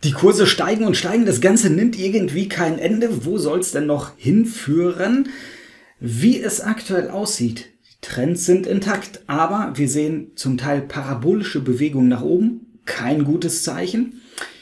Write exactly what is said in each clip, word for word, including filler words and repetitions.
Die Kurse steigen und steigen, das Ganze nimmt irgendwie kein Ende. Wo soll es denn noch hinführen? Wie es aktuell aussieht, die Trends sind intakt, aber wir sehen zum Teil parabolische Bewegungen nach oben. Kein gutes Zeichen.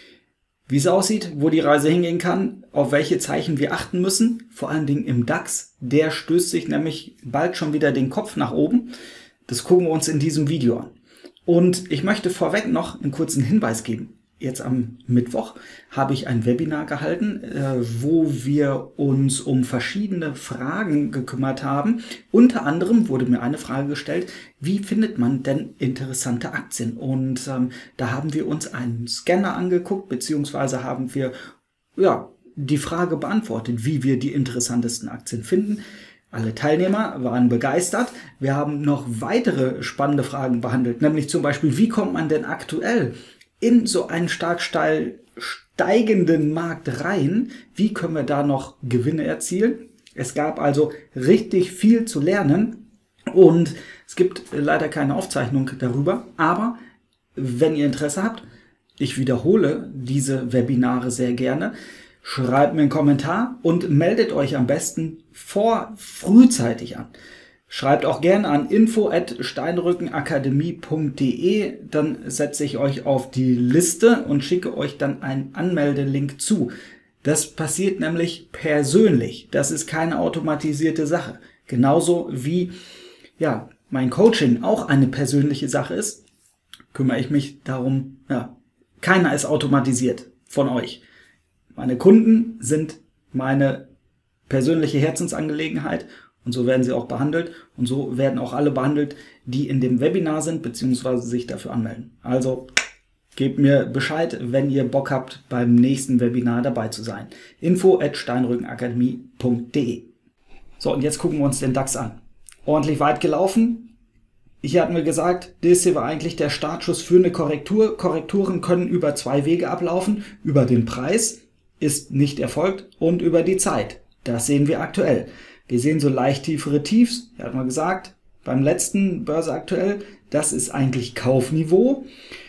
Wie es aussieht, wo die Reise hingehen kann, auf welche Zeichen wir achten müssen, vor allen Dingen im DAX. Der stößt sich nämlich bald schon wieder den Kopf nach oben. Das gucken wir uns in diesem Video an. Und ich möchte vorweg noch einen kurzen Hinweis geben. Jetzt am Mittwoch habe ich ein Webinar gehalten, wo wir uns um verschiedene Fragen gekümmert haben. Unter anderem wurde mir eine Frage gestellt, wie findet man denn interessante Aktien? Und ähm, da haben wir uns einen Scanner angeguckt, beziehungsweise haben wir ja, die Frage beantwortet, wie wir die interessantesten Aktien finden. Alle Teilnehmer waren begeistert. Wir haben noch weitere spannende Fragen behandelt, nämlich zum Beispiel, wie kommt man denn aktuell in so einen stark steil steigenden Markt rein? Wie können wir da noch Gewinne erzielen? Es gab also richtig viel zu lernen und es gibt leider keine Aufzeichnung darüber, aber wenn ihr Interesse habt, ich wiederhole diese Webinare sehr gerne, schreibt mir einen Kommentar und meldet euch am besten vor frühzeitig an. Schreibt auch gerne an info at steinrückenakademie punkt de, dann setze ich euch auf die Liste und schicke euch dann einen Anmeldelink zu. Das passiert nämlich persönlich. Das ist keine automatisierte Sache. Genauso wie ja, mein Coaching auch eine persönliche Sache ist, kümmere ich mich darum, ja, keiner ist automatisiert von euch. Meine Kunden sind meine persönliche Herzensangelegenheit. Und so werden sie auch behandelt und so werden auch alle behandelt, die in dem Webinar sind bzw. sich dafür anmelden. Also gebt mir Bescheid, wenn ihr Bock habt, beim nächsten Webinar dabei zu sein. info at steinrückenakademie punkt de. So, und jetzt gucken wir uns den DAX an. Ordentlich weit gelaufen. Hier hatten wir gesagt, das hier war eigentlich der Startschuss für eine Korrektur. Korrekturen können über zwei Wege ablaufen. Über den Preis ist nicht erfolgt und über die Zeit. Das sehen wir aktuell. Wir sehen so leicht tiefere Tiefs, ja, hat man gesagt, beim letzten Börse aktuell, das ist eigentlich Kaufniveau.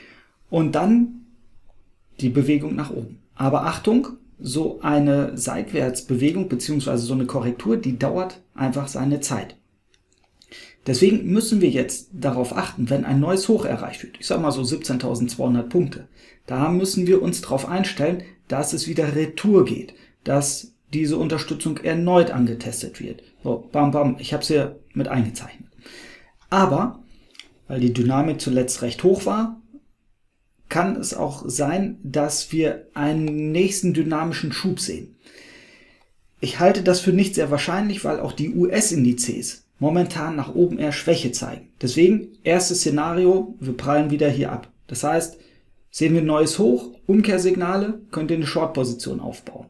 Und dann die Bewegung nach oben. Aber Achtung, so eine Seitwärtsbewegung bzw. so eine Korrektur, die dauert einfach seine Zeit. Deswegen müssen wir jetzt darauf achten, wenn ein neues Hoch erreicht wird, ich sage mal so siebzehntausendzweihundert Punkte, da müssen wir uns darauf einstellen, dass es wieder Retour geht, dass diese Unterstützung erneut angetestet wird. So, bam, bam, ich habe es hier mit eingezeichnet. Aber, weil die Dynamik zuletzt recht hoch war, kann es auch sein, dass wir einen nächsten dynamischen Schub sehen. Ich halte das für nicht sehr wahrscheinlich, weil auch die U S-Indizes momentan nach oben eher Schwäche zeigen. Deswegen, erstes Szenario, wir prallen wieder hier ab. Das heißt, sehen wir ein neues Hoch, Umkehrsignale, könnt ihr eine Short-Position aufbauen.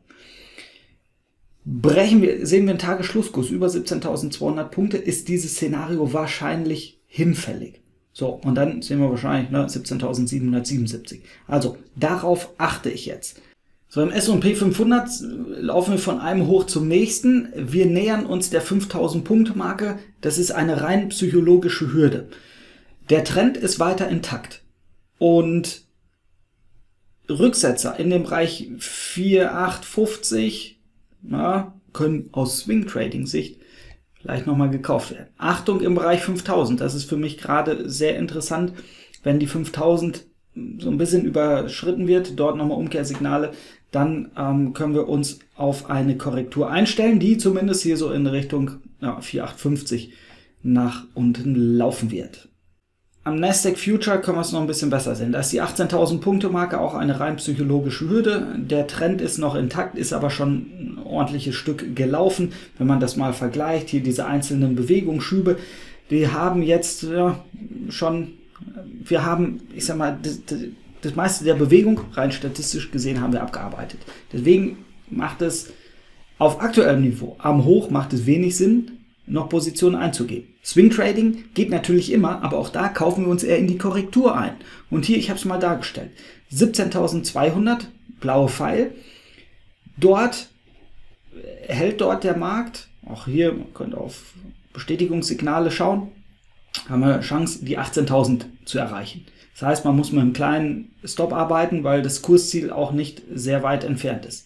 Brechen wir, sehen wir einen Tagesschlusskurs über siebzehntausendzweihundert Punkte, ist dieses Szenario wahrscheinlich hinfällig. So, und dann sehen wir wahrscheinlich ne, siebzehntausendsiebenhundertsiebenundsiebzig. Also, darauf achte ich jetzt. So, im S und P fünfhundert laufen wir von einem Hoch zum nächsten. Wir nähern uns der fünftausend Punkte Marke. Das ist eine rein psychologische Hürde. Der Trend ist weiter intakt. Und Rücksetzer in dem Bereich vier acht fünfzig ja, können aus Swing-Trading-Sicht vielleicht nochmal gekauft werden. Achtung im Bereich fünftausend, das ist für mich gerade sehr interessant, wenn die fünftausend so ein bisschen überschritten wird, dort nochmal Umkehrsignale, dann ähm, können wir uns auf eine Korrektur einstellen, die zumindest hier so in Richtung ja, vier acht fünfzig nach unten laufen wird. Am Nasdaq Future können wir es noch ein bisschen besser sehen. Da ist die achtzehntausend Punkte Marke auch eine rein psychologische Hürde. Der Trend ist noch intakt, ist aber schon ein ordentliches Stück gelaufen. Wenn man das mal vergleicht, hier diese einzelnen Bewegungsschübe, die haben jetzt ja, schon, wir haben, ich sag mal, das, das meiste der Bewegung, rein statistisch gesehen, haben wir abgearbeitet. Deswegen macht es auf aktuellem Niveau, am Hoch macht es wenig Sinn, noch Positionen einzugehen. Swing Trading geht natürlich immer, aber auch da kaufen wir uns eher in die Korrektur ein. Und hier, ich habe es mal dargestellt, siebzehntausendzweihundert, blaue Pfeil, dort hält dort der Markt, auch hier, man könnte auf Bestätigungssignale schauen, haben wir eine Chance, die achtzehntausend zu erreichen. Das heißt, man muss mit einem kleinen Stop arbeiten, weil das Kursziel auch nicht sehr weit entfernt ist.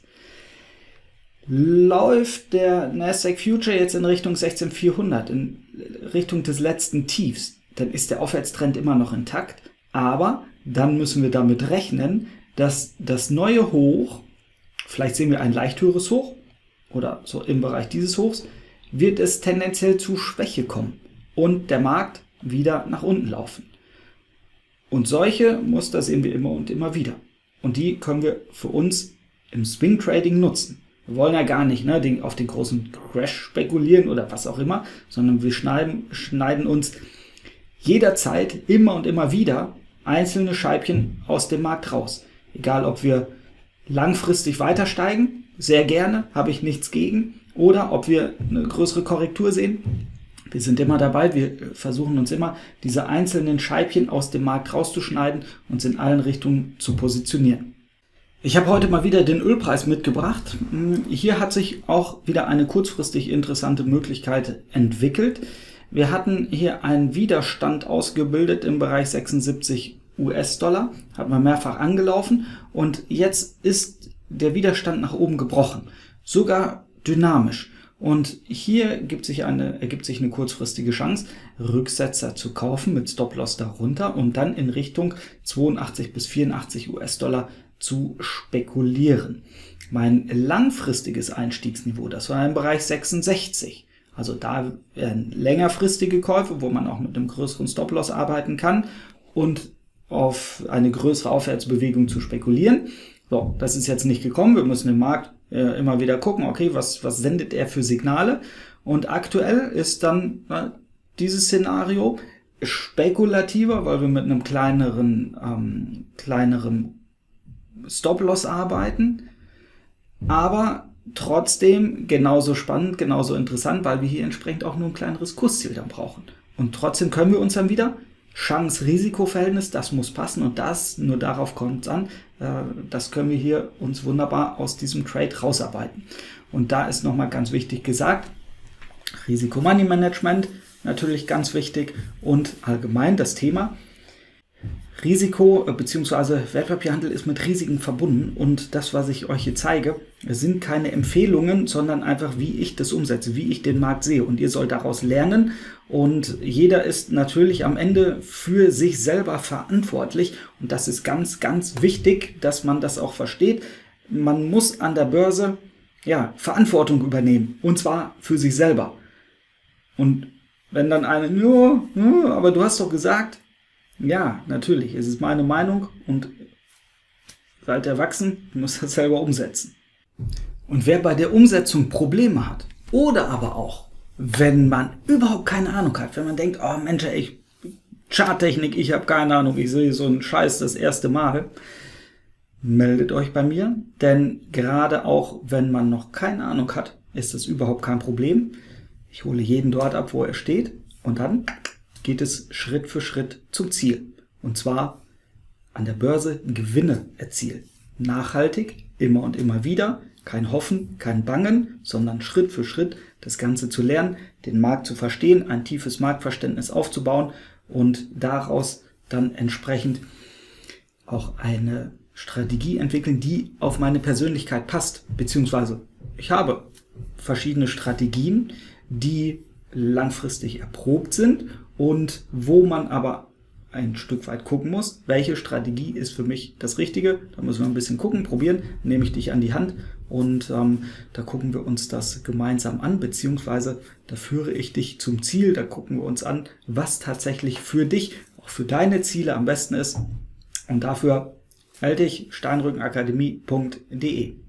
Läuft der Nasdaq Future jetzt in Richtung sechzehntausendvierhundert, in Richtung des letzten Tiefs, dann ist der Aufwärtstrend immer noch intakt, aber dann müssen wir damit rechnen, dass das neue Hoch, vielleicht sehen wir ein leicht höheres Hoch oder so im Bereich dieses Hochs, wird es tendenziell zu Schwäche kommen und der Markt wieder nach unten laufen. Und solche Muster sehen wir immer und immer wieder. Und die können wir für uns im Swing Trading nutzen. Wir wollen ja gar nicht ne, den, auf den großen Crash spekulieren oder was auch immer, sondern wir schneiden, schneiden uns jederzeit immer und immer wieder einzelne Scheibchen aus dem Markt raus. Egal, ob wir langfristig weiter steigen, sehr gerne, habe ich nichts gegen, oder ob wir eine größere Korrektur sehen. Wir sind immer dabei, wir versuchen uns immer, diese einzelnen Scheibchen aus dem Markt rauszuschneiden und uns in allen Richtungen zu positionieren. Ich habe heute mal wieder den Ölpreis mitgebracht. Hier hat sich auch wieder eine kurzfristig interessante Möglichkeit entwickelt. Wir hatten hier einen Widerstand ausgebildet im Bereich sechsundsiebzig US-Dollar, hat man mehrfach angelaufen und jetzt ist der Widerstand nach oben gebrochen, sogar dynamisch. Und hier gibt sich eine, ergibt sich eine kurzfristige Chance, Rücksetzer zu kaufen mit Stop-Loss darunter und dann in Richtung zweiundachtzig bis vierundachtzig US-Dollar zu spekulieren. Mein langfristiges Einstiegsniveau, das war im Bereich sechsundsechzig. Also da werden längerfristige Käufe, wo man auch mit einem größeren Stop-Loss arbeiten kann und auf eine größere Aufwärtsbewegung zu spekulieren. So, das ist jetzt nicht gekommen. Wir müssen im Markt äh, immer wieder gucken, okay, was, was sendet er für Signale? Und aktuell ist dann na, dieses Szenario spekulativer, weil wir mit einem kleineren, ähm, kleineren Stop-Loss arbeiten, aber trotzdem genauso spannend, genauso interessant, weil wir hier entsprechend auch nur ein kleineres Kursziel dann brauchen. Und trotzdem können wir uns dann wieder Chance-Risiko-Verhältnis, das muss passen und das, nur darauf kommt es an, das können wir hier uns wunderbar aus diesem Trade rausarbeiten. Und da ist nochmal ganz wichtig gesagt, Risiko-Money-Management natürlich ganz wichtig und allgemein das Thema Risiko bzw. Wertpapierhandel ist mit Risiken verbunden und das, was ich euch hier zeige, sind keine Empfehlungen, sondern einfach, wie ich das umsetze, wie ich den Markt sehe und ihr sollt daraus lernen und jeder ist natürlich am Ende für sich selber verantwortlich und das ist ganz, ganz wichtig, dass man das auch versteht. Man muss an der Börse ja, Verantwortung übernehmen und zwar für sich selber. Und wenn dann eine, ja, ja, aber du hast doch gesagt, ja, natürlich, es ist meine Meinung und seid erwachsen, muss das selber umsetzen. Und wer bei der Umsetzung Probleme hat oder aber auch, wenn man überhaupt keine Ahnung hat, wenn man denkt, oh Mensch, ich Charttechnik, ich habe keine Ahnung, ich sehe so einen Scheiß das erste Mal, meldet euch bei mir, denn gerade auch wenn man noch keine Ahnung hat, ist das überhaupt kein Problem. Ich hole jeden dort ab, wo er steht und dann geht es Schritt für Schritt zum Ziel. Und zwar an der Börse Gewinne erzielen. Nachhaltig, immer und immer wieder. Kein Hoffen, kein Bangen, sondern Schritt für Schritt das Ganze zu lernen, den Markt zu verstehen, ein tiefes Marktverständnis aufzubauen und daraus dann entsprechend auch eine Strategie entwickeln, die auf meine Persönlichkeit passt. Beziehungsweise ich habe verschiedene Strategien, die langfristig erprobt sind und wo man aber ein Stück weit gucken muss, welche Strategie ist für mich das Richtige. Da müssen wir ein bisschen gucken, probieren, nehme ich dich an die Hand und ähm, da gucken wir uns das gemeinsam an, beziehungsweise da führe ich dich zum Ziel, da gucken wir uns an, was tatsächlich für dich, auch für deine Ziele am besten ist und dafür melde dich steinrückenakademie punkt de.